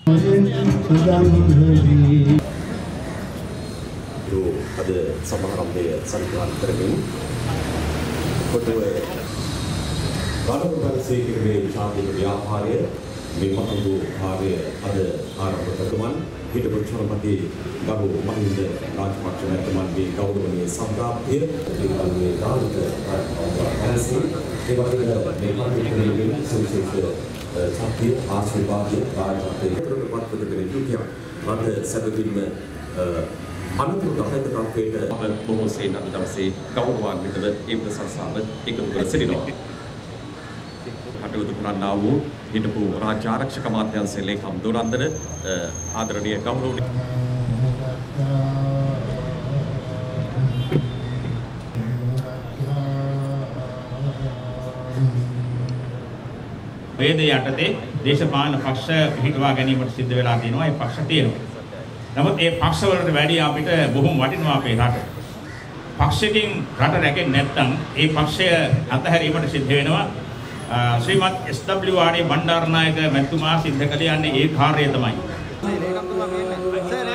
ada samaran dia santuan termin. Kedua, kalau kita sekiranya cari व्यापारी, memang itu hari ada arah pertemuan. Kita bercermati baru Mahinda Rajapaksa teman di Gaudani Samrapir di Bali dan Kansi. Tiba-tiba memang ini sesuatu tapi ආශිර්වාද රාජපති ප්‍රතිපත් ප්‍රතිපදින දුකිය රට සැබවින්ම අනුතුරු ගහයකට අප බොහෝ සේන අද දවසේ ගෞරවාන්විතව ඒ ප්‍රශංසාව එකතු කර සිටිනවා. කටයුතු කරන්නා වූ හිටපු රාජ්‍ය ආරක්ෂක අමාත්‍යාංශයේ ලේකම් දුරන්දර ආදරණීය ගෞරවනීය වේද යටතේ දේශපාලන පක්ෂ පිටවා ගැනීමට සිද්ධ වෙලා තියෙනවා. ඒ පක්ෂ තියෙනවා. නමුත් ඒ පක්ෂ වලට වැඩි අපිට බොහොම වටිනවා අපේ රට. පක්ෂකින් රට රැකෙන්නේ නැත්නම් ඒ පක්ෂය අතහැරීමට සිද්ධ වෙනවා. ශ්‍රීමත් SW ආරේ බණ්ඩාරනායක මැතිතුමා සිද්ධ කළ යන්නේ ඒ කාර්යය තමයි.